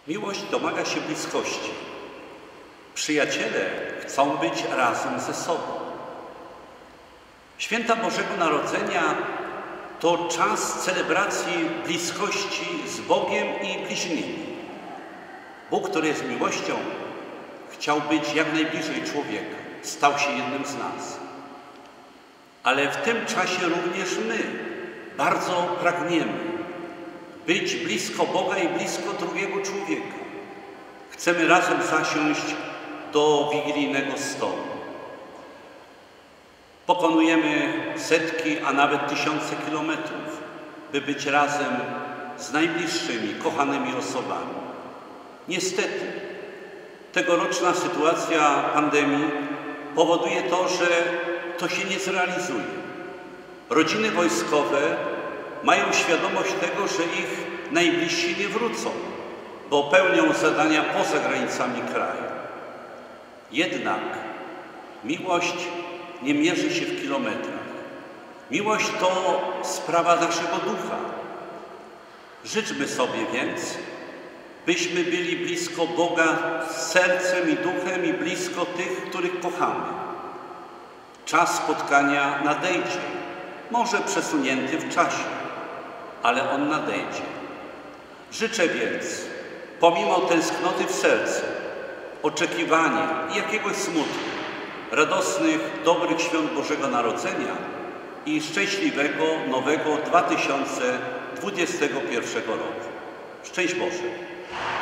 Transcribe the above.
Miłość domaga się bliskości. Przyjaciele chcą być razem ze sobą. Święta Bożego Narodzenia to czas celebracji bliskości z Bogiem i bliźnimi. Bóg, który jest miłością, chciał być jak najbliżej człowieka. Stał się jednym z nas. Ale w tym czasie również my bardzo pragniemy być blisko Boga i blisko drugiego człowieka. Chcemy razem zasiąść do wigilijnego stołu. Pokonujemy setki, a nawet tysiące kilometrów, by być razem z najbliższymi, kochanymi osobami. Niestety, tegoroczna sytuacja pandemii powoduje to, że to się nie zrealizuje. Rodziny wojskowe mają świadomość tego, że ich najbliżsi nie wrócą, bo pełnią zadania poza granicami kraju. Jednak miłość nie mierzy się w kilometrach. Miłość to sprawa naszego ducha. Życzmy sobie więc, byśmy byli blisko Boga sercem i duchem i blisko tych, których kochamy. Czas spotkania nadejdzie, może przesunięty w czasie, ale on nadejdzie. Życzę więc, pomimo tęsknoty w sercu, oczekiwania i jakiegoś smutku, radosnych, dobrych świąt Bożego Narodzenia i szczęśliwego, nowego 2021 roku. Szczęść Boże!